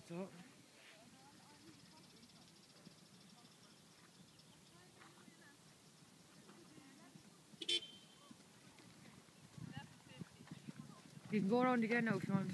so. You can go around again now if you want.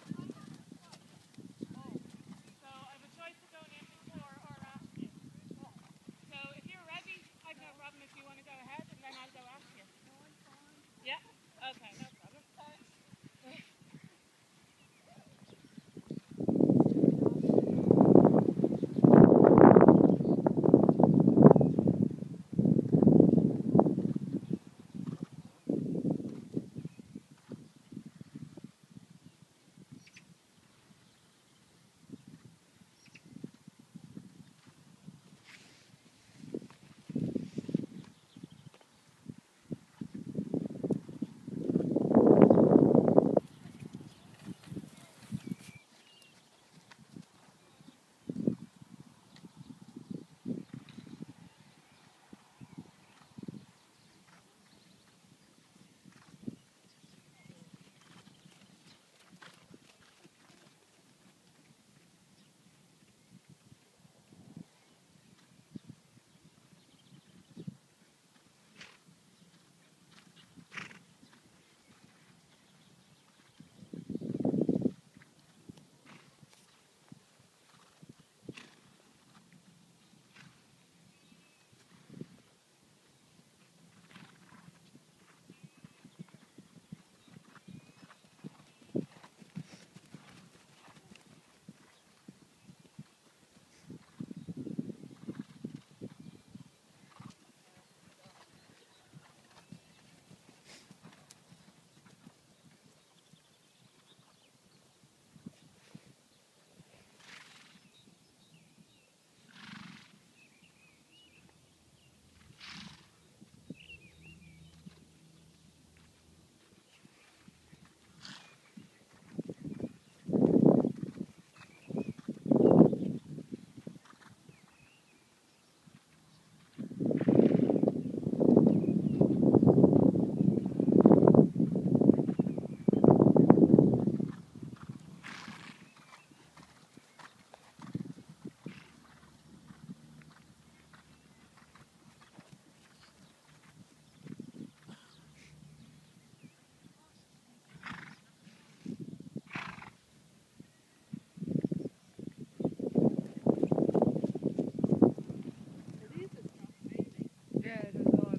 Yeah, it is God.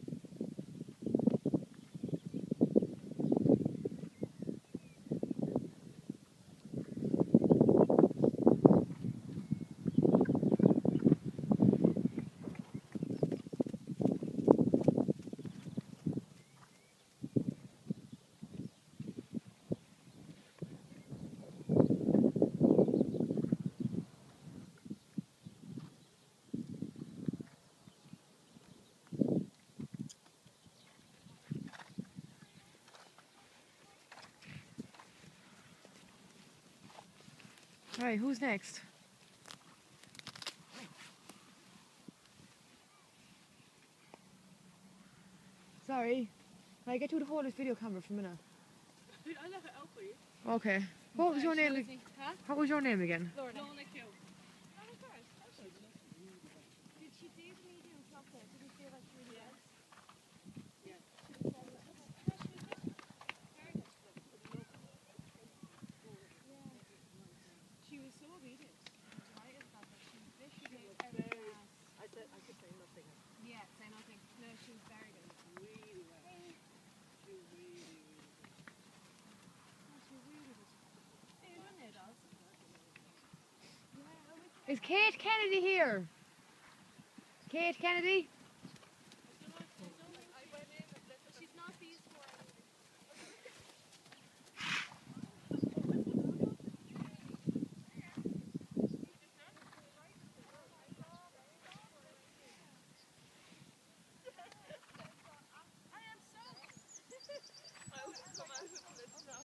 Right, who's next? Sorry, can I get you to hold this video camera for a minute? I'll look it out for you. Okay. What was your name? Huh? What was your name again? Lorna Q. Did she do the medium chocolate? Did you feel like she really was? She was so obedient. Delighted about her. She literally gave every class. I said I could say nothing. Yeah, say nothing. No, she was very good. Really well. She was really, really good. She really was. Hey, you're done now, dolls. Is Kate Kennedy here? Kate Kennedy?